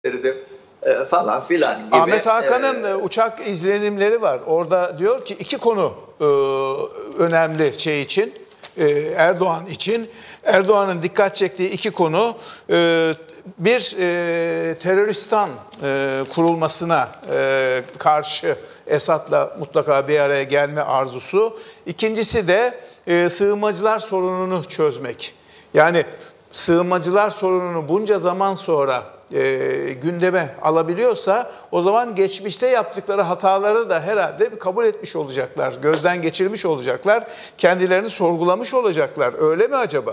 getirdim falan filan gibi. Ahmet Hakan'ın uçak izlenimleri var. Orada diyor ki iki konu önemli şey için, Erdoğan için. Erdoğan'ın dikkat çektiği iki konu. Bir, teröristan kurulmasına karşı Esad'la mutlaka bir araya gelme arzusu. İkincisi de sığınmacılar sorununu çözmek. Yani sığınmacılar sorununu bunca zaman sonra gündeme alabiliyorsa o zaman geçmişte yaptıkları hataları da herhalde kabul etmiş olacaklar, gözden geçirmiş olacaklar, kendilerini sorgulamış olacaklar. Öyle mi acaba?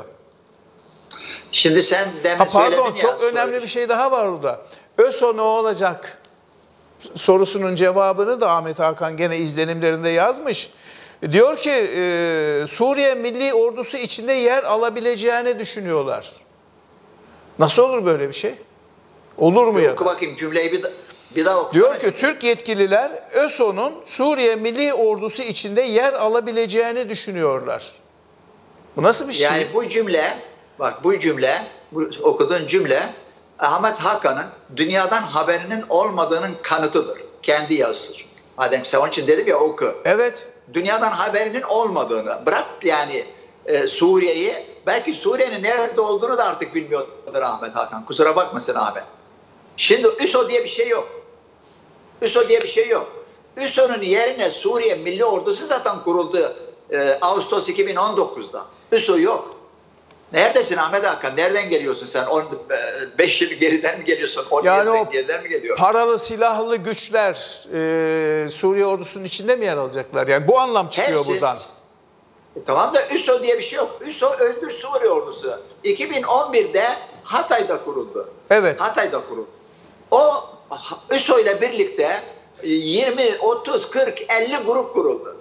Şimdi sen demin söyledin ya. Pardon, çok önemli bir şey daha var orada. ÖSO ne olacak sorusunun cevabını da Ahmet Hakan gene izlenimlerinde yazmış. Diyor ki Suriye Milli Ordusu içinde yer alabileceğini düşünüyorlar. Nasıl olur böyle bir şey? Olur mu ya? Oku bakayım cümleyi bir daha okusana. Diyor ki Türk yetkililer ÖSO'nun Suriye Milli Ordusu içinde yer alabileceğini düşünüyorlar. Bu nasıl bir şey? Yani bu cümle, bak bu cümle, bu okuduğun cümle Ahmet Hakan'ın dünyadan haberinin olmadığının kanıtıdır. Kendi yazısı. Madem sen onun için dedim ya oku. Evet. Dünyadan haberinin olmadığını, bırak yani Suriye'yi, belki Suriye'nin nerede olduğunu da artık bilmiyordur Ahmet Hakan. Kusura bakmasın Ahmet. Şimdi ÜSO diye bir şey yok. ÜSO diye bir şey yok. ÜSO'nun yerine Suriye Milli Ordusu zaten kuruldu Ağustos 2019'da. ÜSO yok. Neredesin Ahmet Hakan? Nereden geliyorsun sen? 5 yıl geriden mi geliyorsun? 10 yani yıl geriden mi geliyorsun? Paralı silahlı güçler Suriye ordusunun içinde mi yer alacaklar? Yani bu anlam çıkıyor hepsi, buradan. Tamam da ÜSO diye bir şey yok. ÜSO Özgür Suriye Ordusu. 2011'de Hatay'da kuruldu. Evet. Hatay'da kuruldu. O ÜSO ile birlikte 20, 30, 40, 50 grup kuruldu.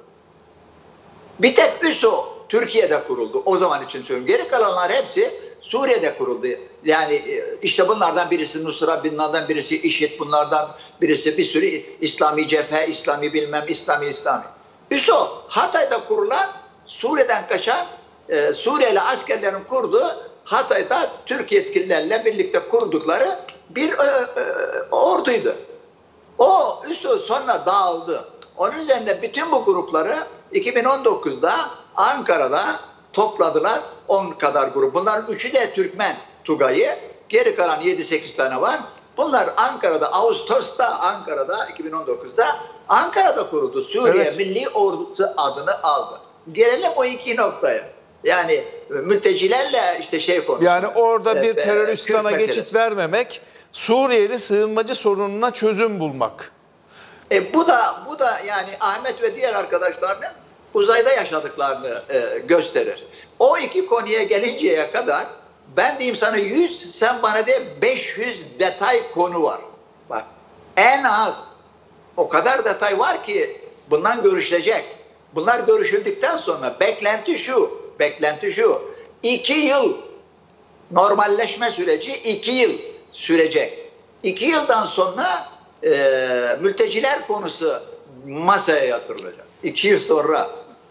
Bir tek ÜSO Türkiye'de kuruldu. O zaman için söylüyorum. Geri kalanlar hepsi Suriye'de kuruldu. Yani işte bunlardan birisi Nusra, bunlardan birisi IŞİD, bunlardan birisi bir sürü İslami cephe, İslami bilmem, İslami. ÜSO Hatay'da kurulan, Suriye'den kaçan Suriyeli askerlerin kurduğu, Hatay'da Türk yetkililerle birlikte kurdukları bir orduydu. O ÜSO sonra dağıldı. Onun üzerine bütün bu grupları 2019'da Ankara'da topladılar 10 kadar grup. Bunların 3'ü de Türkmen Tugay'ı. Geri kalan 7-8 tane var. Bunlar Ankara'da, Ağustos'ta Ankara'da 2019'da Ankara'da kuruldu. Suriye Milli Ordusu adını aldı. Gelelim o iki noktaya. Yani mültecilerle işte şey konusunda. Yani orada bir teröristana geçit vermemek, Suriyeli sığınmacı sorununa çözüm bulmak. Bu da yani Ahmet ve diğer arkadaşlarının uzayda yaşadıklarını gösterir. O iki konuya gelinceye kadar ben diyeyim sana 100, sen bana de 500 detay konu var. Bak en az o kadar detay var ki bundan görüşülecek. Bunlar görüşüldükten sonra beklenti şu. 2 yıl normalleşme süreci 2 yıl sürecek. 2 yıldan sonra mülteciler konusu masaya yatırılacak. 2 yıl sonra.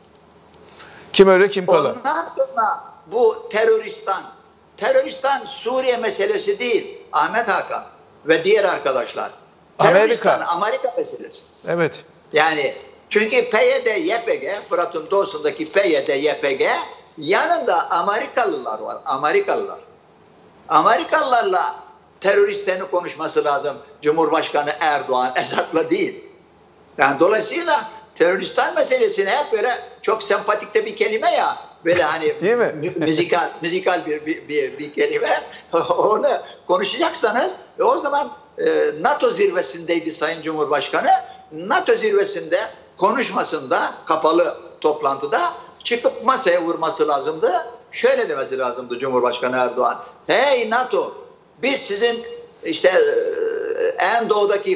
Kim öyle kim kalır. Ondan sonra bu teröristan Suriye meselesi değil Ahmet Hakan ve diğer arkadaşlar. Amerika meselesi. Evet. Yani çünkü PYD, YPG, Fırat'ın doğusundaki PYD, YPG yanında Amerikalılar var. Amerikalılarla teröristlerin konuşması lazım. Cumhurbaşkanı Erdoğan, Esad'la değil. Yani dolayısıyla teröristan meselesine hep böyle çok sempatik de bir kelime ya. Böyle hani değil mi? müzikal bir kelime. Onu konuşacaksanız o zaman NATO zirvesindeydi Sayın Cumhurbaşkanı. NATO zirvesinde konuşmasında, kapalı toplantıda çıkıp masaya vurması lazımdı. Şöyle demesi lazımdı Cumhurbaşkanı Erdoğan. Hey NATO, biz sizin işte en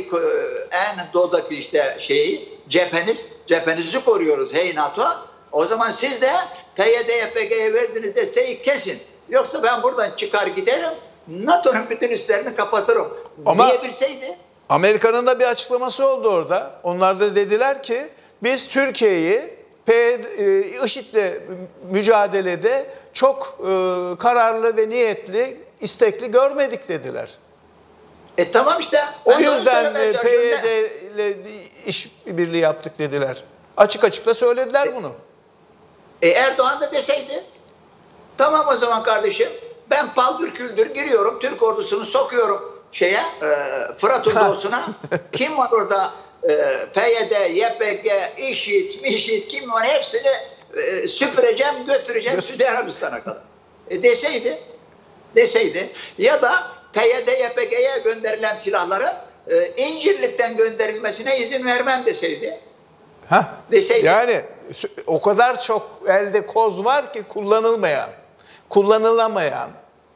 doğudaki işte cephenizi koruyoruz hey NATO. O zaman siz de PYD, YPG'ye verdiğiniz desteği kesin. Yoksa ben buradan çıkar giderim, NATO'nun bütün üslerini kapatırım diyebilseydi. Amerika'nın da bir açıklaması oldu orada. Onlar da dediler ki biz Türkiye'yi IŞİD'le mücadelede çok kararlı ve niyetli, istekli görmedik dediler. Tamam işte. O Ben de onu yüzden söylemeye çalışıyorum. PYD ile işbirliği yaptık dediler. Açık açık da söylediler bunu. Erdoğan da deseydi, tamam o zaman kardeşim, ben paldır küldür giriyorum, Türk ordusunu sokuyorum Fırat'ın doğusuna. Kim var orada? PYD, YPG, IŞİD, MİŞİD, kim var? Hepsini süpüreceğim, götüreceğim Suudi Arabistan'a kadar. Deseydi ya da PYD, YPG'ye gönderilen silahların İncirlik'ten gönderilmesine izin vermem deseydi. Deseydi. Yani o kadar çok elde koz var ki kullanılamayan.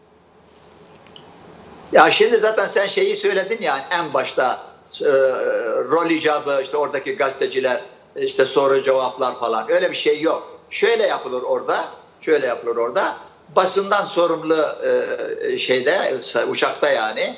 Ya şimdi zaten sen şeyi söyledin ya en başta, rol icabı, işte oradaki gazeteciler, işte soru cevaplar falan, öyle bir şey yok. Şöyle yapılır orada. Basından sorumlu uçakta yani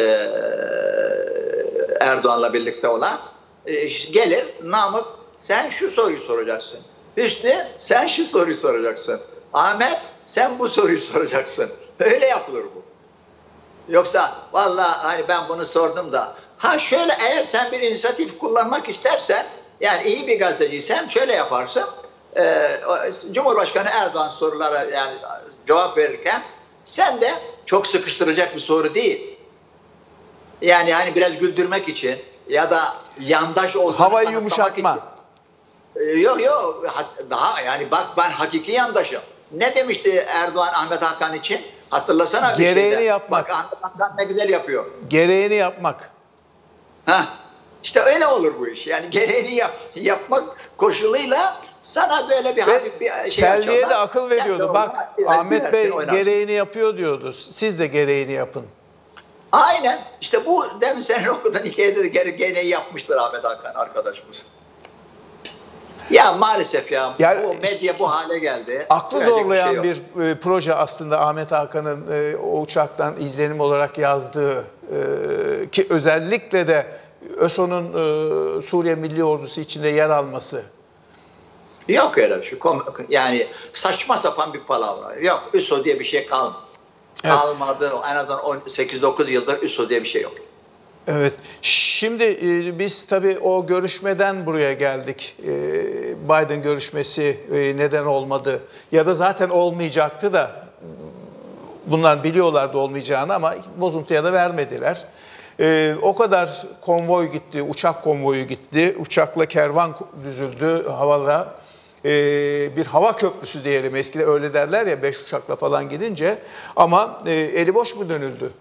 Erdoğan'la birlikte olan gelir, Namık sen şu soruyu soracaksın. Hüsnü sen şu soruyu soracaksın. Ahmet sen bu soruyu soracaksın. Öyle yapılır bu. Yoksa vallahi hani ben bunu sordum da şöyle, eğer sen bir inisiyatif kullanmak istersen, yani iyi bir gazeteciysen şöyle yaparsın. Cumhurbaşkanı Erdoğan sorulara yani cevap verirken sen de çok sıkıştıracak bir soru değil. Yani hani biraz güldürmek için ya da yandaş olduğunu havayı yumuşatma. Yok daha yani bak, ben hakiki yandaşım. Ne demişti Erdoğan Ahmet Hakan için? Hatırlasana. Gereğini yapmak. Bak Ahmet Hakan ne güzel yapıyor. Gereğini yapmak. İşte öyle olur bu iş. Yani gereğini yapmak koşuluyla sana böyle bir hafif bir şey Selvi'ye de akıl veriyordu. Bak Ahmet Bey gereğini yapıyor diyordu. Siz de gereğini yapın. Aynen. İşte bu demin sen okudun hikayede de gereğini yapmıştır Ahmet Hakan arkadaşımız. Ya maalesef ya yani, bu medya bu hale geldi. Aklı zorlayan bir proje aslında Ahmet Hakan'ın o uçaktan izlenim olarak yazdığı ki özellikle de ÖSO'nun Suriye Milli Ordusu içinde yer alması. Yok öyle bir şey. Yani saçma sapan bir palavra. Yok, ÖSO diye bir şey kalmadı. Evet. Kalmadı. En azından 8-9 yıldır ÖSO diye bir şey yok. Evet. Şimdi biz tabii o görüşmeden buraya geldik. Biden görüşmesi neden olmadı ya da zaten olmayacaktı da bunlar biliyorlardı olmayacağını ama bozuntuya da vermediler. O kadar konvoy gitti, uçak konvoyu gitti, uçakla kervan düzüldü havada. Bir hava köprüsü diyelim, eskide öyle derler ya 5 uçakla falan gidince, ama eli boş mu dönüldü?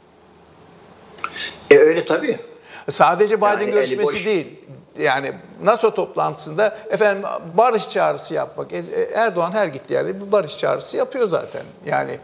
Öyle tabii. Sadece Biden görüşmesi değil. Yani NATO toplantısında efendim barış çağrısı yapmak. Erdoğan her gittiği yerde bir barış çağrısı yapıyor zaten. Yani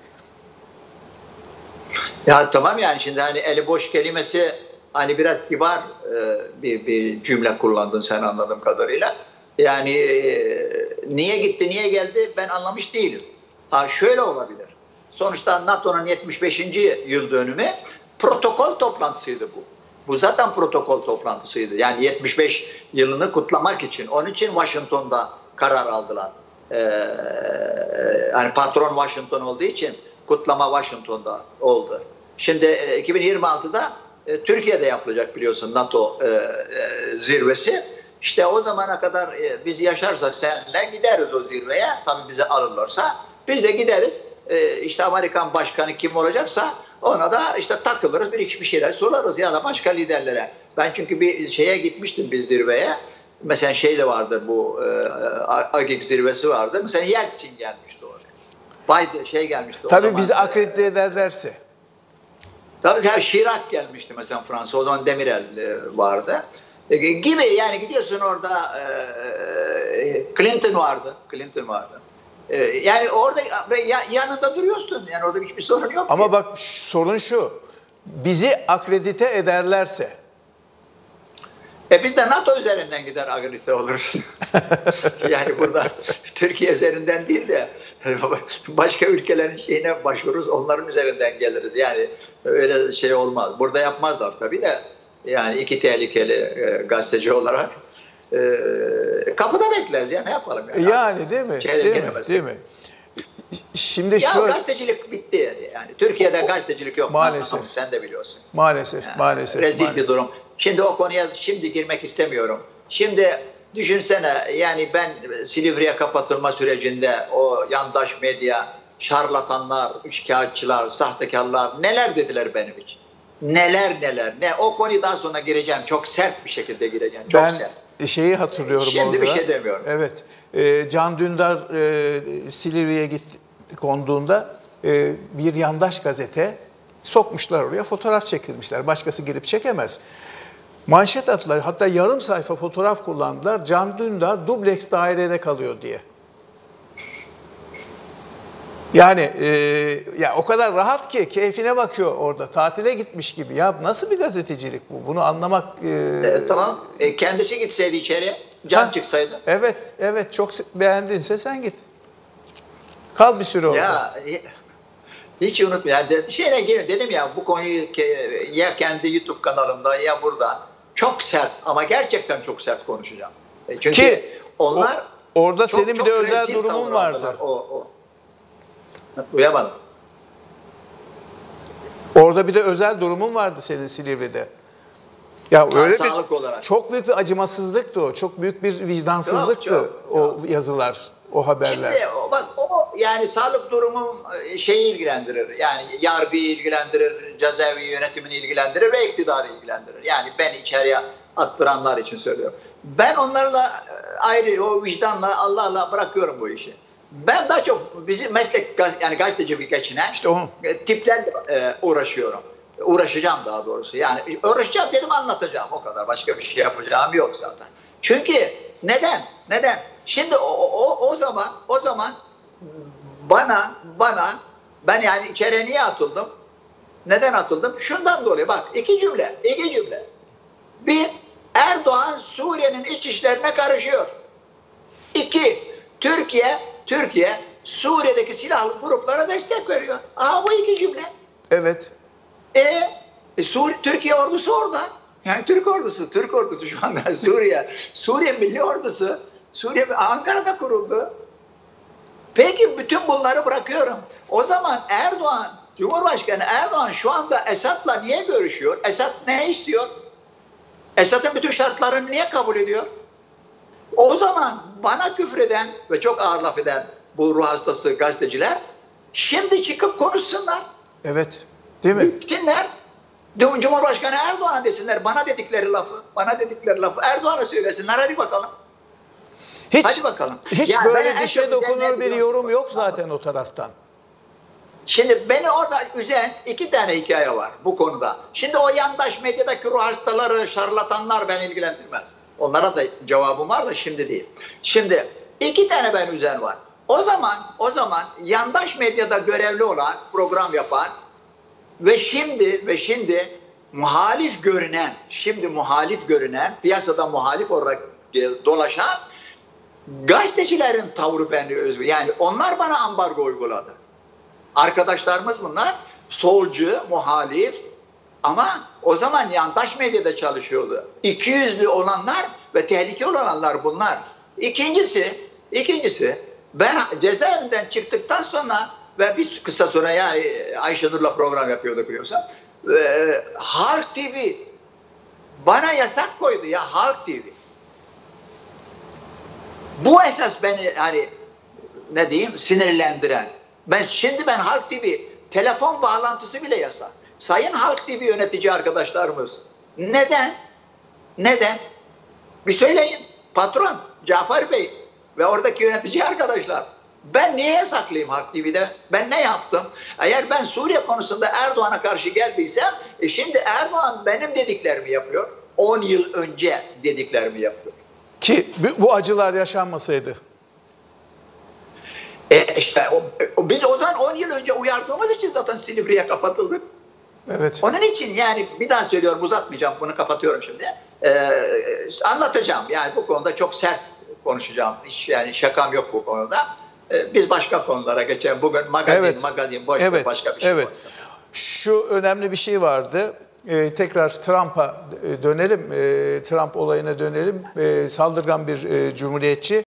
ya tamam, yani şimdi hani eli boş kelimesi hani biraz kibar bir cümle kullandın sen anladığım kadarıyla. Yani niye gitti, niye geldi ben anlamış değilim. Şöyle olabilir. Sonuçta NATO'nun 75. yıl dönümü protokol toplantısıydı bu. Bu zaten protokol toplantısıydı. Yani 75 yılını kutlamak için. Onun için Washington'da karar aldılar. Yani patron Washington olduğu için kutlama Washington'da oldu. Şimdi 2026'da Türkiye'de yapılacak biliyorsun NATO zirvesi. İşte o zamana kadar biz yaşarsak seninle gideriz o zirveye. Tabii bizi alırlarsa biz de gideriz. İşte Amerikan başkanı kim olacaksa ona da işte takılırız, bir şeyler sorarız ya da başka liderlere. Ben çünkü bir şeye gitmiştim, bir zirveye. Mesela şey de vardı, bu AGİK zirvesi vardı. Mesela Yeltsin gelmişti oraya. Biden gelmişti. Tabii bizi akredite ederlerse. Tabii Chirac gelmişti mesela Fransa. O zaman Demirel vardı. Gibi yani gidiyorsun orada Clinton vardı. Yani orada yanında duruyorsun. Yani orada hiçbir sorun yok. Ama bak sorun şu. Bizi akredite ederlerse. Biz de NATO üzerinden gider akredite oluruz. Yani burada Türkiye üzerinden değil de başka ülkelerin şeyine başvururuz. Onların üzerinden geliriz. Yani öyle şey olmaz. Burada yapmazlar tabii de. Yani iki tehlikeli gazeteci olarak kapıda bekleriz ya, ne yapalım yani. Yani değil mi? Değil mi? Şimdi Ya şöyle gazetecilik bitti yani. Türkiye'de gazetecilik yok. maalesef. Sen de biliyorsun. Maalesef, Yani maalesef. rezil maalesef. bir durum. Şimdi o konuya şimdi girmek istemiyorum. Şimdi düşünsene, yani ben Silivri'ye kapatılma sürecinde o yandaş medya, şarlatanlar, üçkağıtçılar, sahtekarlar neler dediler benim için. Neler neler. O konuyu daha sonra gireceğim. Çok sert bir şekilde gireceğim. Çok Ben sert. şeyi hatırlıyorum Şimdi orada. bir şey demiyorum. Evet. Can Dündar Silivri'ye konduğunda bir yandaş gazete sokmuşlar oraya, fotoğraf çekilmişler. Başkası girip çekemez. Manşet attılar. Hatta yarım sayfa fotoğraf kullandılar. Can Dündar dubleks dairede kalıyor diye. Yani ya o kadar rahat ki keyfine bakıyor orada. Tatile gitmiş gibi. Ya nasıl bir gazetecilik bu? Bunu anlamak... Tamam. Kendisi gitseydi içeri, Can çıksaydı. Evet, evet. Çok beğendinse sen git. Kal bir süre orada. Ya hiç unutma. Yani dedim ya, bu konuyu ya kendi YouTube kanalımda ya burada çok sert, ama gerçekten çok sert konuşacağım. Çünkü Ki onlar orada çok, senin bir de özel rezil durumun tavır vardı. aldılar. Duyamadım. Orada bir de özel durumun vardı senin Silivri'de. Ya öyle sağlık olarak. Çok büyük bir acımasızlıktı o. Çok büyük bir vicdansızlıktı çok. o yazılar, o haberler. Şimdi bak, o yani sağlık durumum şeyi ilgilendirir. Yani yargıyı ilgilendirir, cezaevi yönetimini ilgilendirir ve iktidarı ilgilendirir. Yani beni içeriye attıranlar için söylüyorum. Ben onlarla ayrı, o vicdanla, Allah'la bırakıyorum bu işi. Ben daha çok bizim meslek, yani gazetecilik geçinen İşte o. tiplerle uğraşıyorum. Uğraşacağım daha doğrusu. Yani uğraşacağım dedim, anlatacağım. O kadar. Başka bir şey yapacağım yok zaten. Çünkü neden? Şimdi o zaman bana ben yani içeri niye atıldım? Neden atıldım? Şundan dolayı, bak, iki cümle. Bir, Erdoğan Suriye'nin iç işlerine karışıyor. İki, Türkiye Suriye'deki silahlı gruplara destek veriyor. Bu iki cümle. Evet. Türkiye ordusu orada. Yani Türk ordusu şu anda Suriye Milli Ordusu Ankara'da kuruldu. Peki bütün bunları bırakıyorum. O zaman Cumhurbaşkanı Erdoğan şu anda Esad'la niye görüşüyor? Esad ne istiyor? Esad'ın bütün şartlarını niye kabul ediyor? O zaman bana küfreden ve çok ağır laf eden bu ruh hastası gazeteciler şimdi çıkıp konuşsunlar. Evet. Değil mi? Gitsinler. Cumhurbaşkanı Erdoğan'a desinler, bana dedikleri lafı Erdoğan'a söylesinler, hadi bakalım. Hadi bakalım. Hiç Yani böyle dişe dokunur bir yorum yok zaten o taraftan. Şimdi beni orada üzen iki tane hikaye var bu konuda. Şimdi o yandaş medyadaki ruh hastaları, şarlatanlar beni ilgilendirmez. Onlara da cevabım var da şimdi değil. Şimdi iki tane beni üzen var. O zaman yandaş medyada görevli olan, program yapan ve şimdi muhalif görünen, piyasada muhalif olarak dolaşan gazetecilerin tavrı beni üzüyor. Yani onlar bana ambargo uyguladı. Arkadaşlarımız bunlar, solcu, muhalif, ama o zaman yandaş medyada çalışıyordu. İkiyüzlü olanlar ve tehlike olanlar bunlar. İkincisi, ben cezaevinden çıktıktan sonra ve bir kısa sonra, yani Ayşenur'la program yapıyorduk biliyorsan, Halk TV bana yasak koydu ya, Halk TV. Bu esas beni hani ne diyeyim sinirlendiren. Ben Halk TV telefon bağlantısı bile yasak. Sayın Halk TV yönetici arkadaşlarımız, neden? Bir söyleyin. Patron Cafer Bey ve oradaki yönetici arkadaşlar, ben niye yasaklayayım Halk TV'de? Ben ne yaptım? Eğer ben Suriye konusunda Erdoğan'a karşı geldiysem, şimdi Erdoğan benim dediklerimi yapıyor. 10 yıl önce dediklerimi yapıyor. Ki bu acılar yaşanmasaydı. İşte biz o zaman 10 yıl önce uyardığımız için zaten Silivri'ye kapatıldık. Evet. Onun için yani bir daha söylüyorum, uzatmayacağım, bunu kapatıyorum şimdi. Anlatacağım yani bu konuda çok sert konuşacağım. Yani şakam yok bu konuda. Biz başka konulara geçelim. Bugün magazin boş ver, başka bir şey. Evet. Şu önemli bir şey vardı. Tekrar Trump'a dönelim. Trump olayına dönelim. Saldırgan bir cumhuriyetçi